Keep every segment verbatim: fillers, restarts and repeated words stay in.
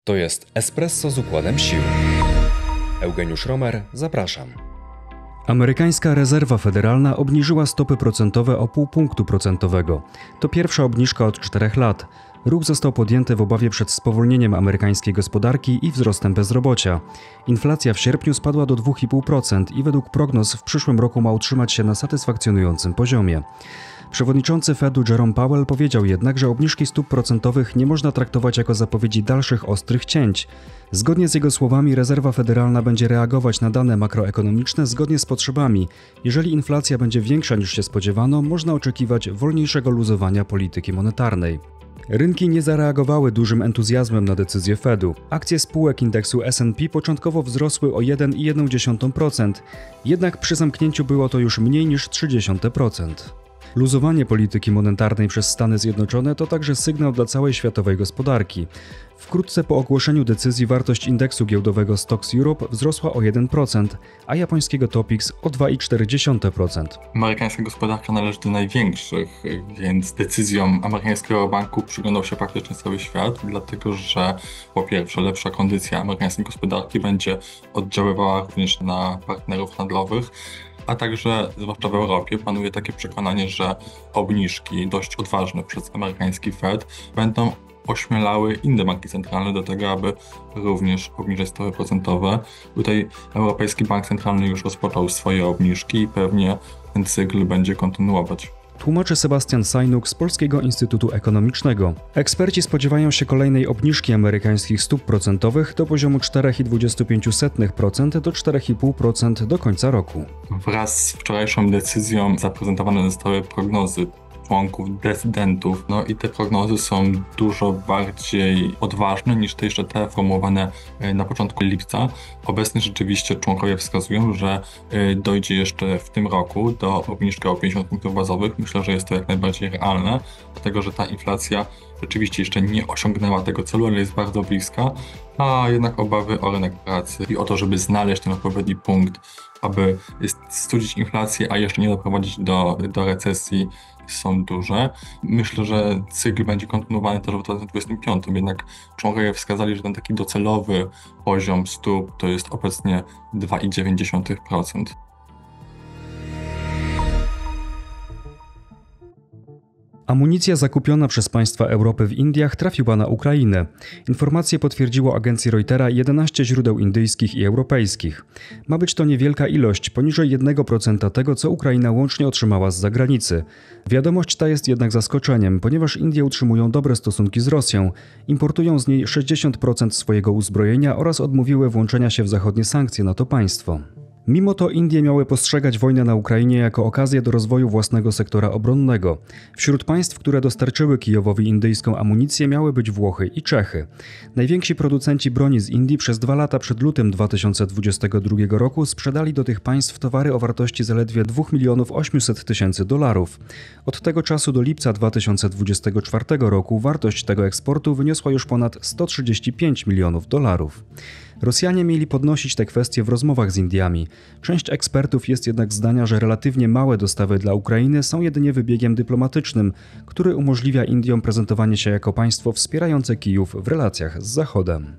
To jest Espresso z układem sił. Eugeniusz Romer, zapraszam. Amerykańska Rezerwa Federalna obniżyła stopy procentowe o pół punktu procentowego. To pierwsza obniżka od czterech lat. Ruch został podjęty w obawie przed spowolnieniem amerykańskiej gospodarki i wzrostem bezrobocia. Inflacja w sierpniu spadła do dwa i pół procent i według prognoz w przyszłym roku ma utrzymać się na satysfakcjonującym poziomie. Przewodniczący Fedu Jerome Powell powiedział jednak, że obniżki stóp procentowych nie można traktować jako zapowiedzi dalszych ostrych cięć. Zgodnie z jego słowami Rezerwa Federalna będzie reagować na dane makroekonomiczne zgodnie z potrzebami. Jeżeli inflacja będzie większa niż się spodziewano, można oczekiwać wolniejszego luzowania polityki monetarnej. Rynki nie zareagowały dużym entuzjazmem na decyzję Fedu. Akcje spółek indeksu S and P początkowo wzrosły o jeden i jedną dziesiątą procent, jednak przy zamknięciu było to już mniej niż trzy dziesiąte procent. Luzowanie polityki monetarnej przez Stany Zjednoczone to także sygnał dla całej światowej gospodarki. Wkrótce po ogłoszeniu decyzji wartość indeksu giełdowego Stocks Europe wzrosła o jeden procent, a japońskiego Topix o dwa i cztery dziesiąte procent. Amerykańska gospodarka należy do największych, więc decyzjom amerykańskiego banku przyglądał się praktycznie cały świat, dlatego że po pierwsze lepsza kondycja amerykańskiej gospodarki będzie oddziaływała również na partnerów handlowych, a także, zwłaszcza w Europie, panuje takie przekonanie, że obniżki dość odważne przez amerykański Fed będą ośmielały inne banki centralne do tego, aby również obniżyć stopy procentowe. Tutaj Europejski Bank Centralny już rozpoczął swoje obniżki i pewnie ten cykl będzie kontynuować. Tłumaczy Sebastian Sajnuk z Polskiego Instytutu Ekonomicznego. Eksperci spodziewają się kolejnej obniżki amerykańskich stóp procentowych do poziomu cztery i dwadzieścia pięć procent do cztery i pół procent do końca roku. Wraz z wczorajszą decyzją zaprezentowane zostały prognozy członków decydentów, no i te prognozy są dużo bardziej odważne niż te jeszcze te formułowane na początku lipca. Obecnie rzeczywiście członkowie wskazują, że dojdzie jeszcze w tym roku do obniżki o pięćdziesiąt punktów bazowych. Myślę, że jest to jak najbardziej realne, dlatego że ta inflacja rzeczywiście jeszcze nie osiągnęła tego celu, ale jest bardzo bliska, a jednak obawy o rynek pracy i o to, żeby znaleźć ten odpowiedni punkt, aby studzić inflację, a jeszcze nie doprowadzić do, do recesji, są duże. Myślę, że cykl będzie kontynuowany też w dwa tysiące dwudziestym piątym, jednak członkowie wskazali, że ten taki docelowy poziom stóp to jest obecnie dwa i dziewięć dziesiątych procent. Amunicja zakupiona przez państwa Europy w Indiach trafiła na Ukrainę. Informacje potwierdziło agencji Reutera jedenaście źródeł indyjskich i europejskich. Ma być to niewielka ilość, poniżej jednego procenta tego, co Ukraina łącznie otrzymała z zagranicy. Wiadomość ta jest jednak zaskoczeniem, ponieważ Indie utrzymują dobre stosunki z Rosją, importują z niej sześćdziesiąt procent swojego uzbrojenia oraz odmówiły włączenia się w zachodnie sankcje na to państwo. Mimo to Indie miały postrzegać wojnę na Ukrainie jako okazję do rozwoju własnego sektora obronnego. Wśród państw, które dostarczyły Kijowowi indyjską amunicję, miały być Włochy i Czechy. Najwięksi producenci broni z Indii przez dwa lata przed lutym dwa tysiące dwudziestego drugiego roku sprzedali do tych państw towary o wartości zaledwie dwa miliony osiemset tysięcy dolarów. Od tego czasu do lipca dwa tysiące dwudziestego czwartego roku wartość tego eksportu wyniosła już ponad sto trzydzieści pięć milionów dolarów. Rosjanie mieli podnosić te kwestie w rozmowach z Indiami. Część ekspertów jest jednak zdania, że relatywnie małe dostawy dla Ukrainy są jedynie wybiegiem dyplomatycznym, który umożliwia Indiom prezentowanie się jako państwo wspierające Kijów w relacjach z Zachodem.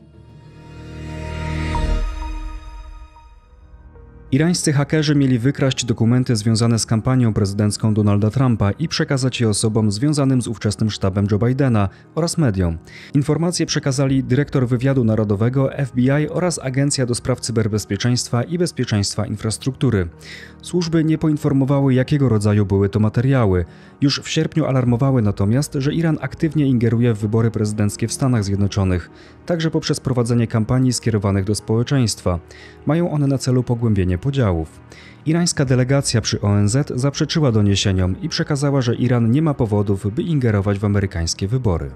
Irańscy hakerzy mieli wykraść dokumenty związane z kampanią prezydencką Donalda Trumpa i przekazać je osobom związanym z ówczesnym sztabem Joe Bidena oraz mediom. Informacje przekazali dyrektor wywiadu narodowego F B I oraz Agencja do Spraw Cyberbezpieczeństwa i Bezpieczeństwa Infrastruktury. Służby nie poinformowały, jakiego rodzaju były to materiały. Już w sierpniu alarmowały natomiast, że Iran aktywnie ingeruje w wybory prezydenckie w Stanach Zjednoczonych, także poprzez prowadzenie kampanii skierowanych do społeczeństwa. Mają one na celu pogłębienie podziałów. Irańska delegacja przy O N Z zaprzeczyła doniesieniom i przekazała, że Iran nie ma powodów, by ingerować w amerykańskie wybory.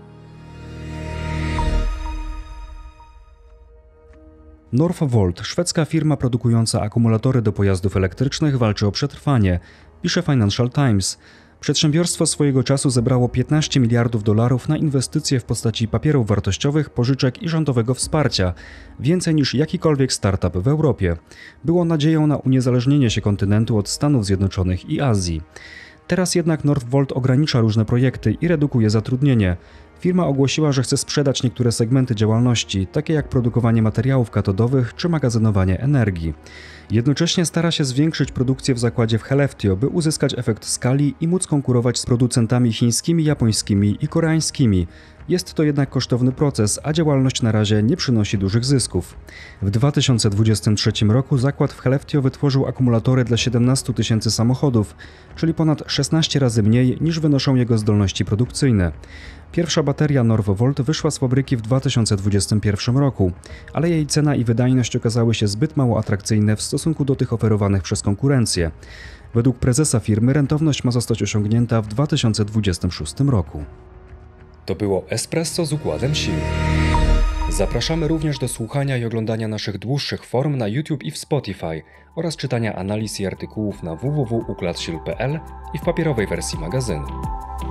Northvolt, szwedzka firma produkująca akumulatory do pojazdów elektrycznych, walczy o przetrwanie, pisze Financial Times. Przedsiębiorstwo swojego czasu zebrało piętnaście miliardów dolarów na inwestycje w postaci papierów wartościowych, pożyczek i rządowego wsparcia, więcej niż jakikolwiek startup w Europie. Było nadzieją na uniezależnienie się kontynentu od Stanów Zjednoczonych i Azji. Teraz jednak Northvolt ogranicza różne projekty i redukuje zatrudnienie. Firma ogłosiła, że chce sprzedać niektóre segmenty działalności, takie jak produkowanie materiałów katodowych czy magazynowanie energii. Jednocześnie stara się zwiększyć produkcję w zakładzie w Helleftio, by uzyskać efekt skali i móc konkurować z producentami chińskimi, japońskimi i koreańskimi. Jest to jednak kosztowny proces, a działalność na razie nie przynosi dużych zysków. W dwa tysiące dwudziestym trzecim roku zakład w Helleftio wytworzył akumulatory dla siedemnastu tysięcy samochodów, czyli ponad szesnaście razy mniej niż wynoszą jego zdolności produkcyjne. Pierwsza bateria Norvovolt wyszła z fabryki w dwa tysiące dwudziestym pierwszym roku, ale jej cena i wydajność okazały się zbyt mało atrakcyjne w stosunku do tych oferowanych przez konkurencję. Według prezesa firmy rentowność ma zostać osiągnięta w dwa tysiące dwudziestym szóstym roku. To było Espresso z układem sił. Zapraszamy również do słuchania i oglądania naszych dłuższych form na YouTube i w Spotify oraz czytania analiz i artykułów na w w w kropka układ sił kropka p l i w papierowej wersji magazynu.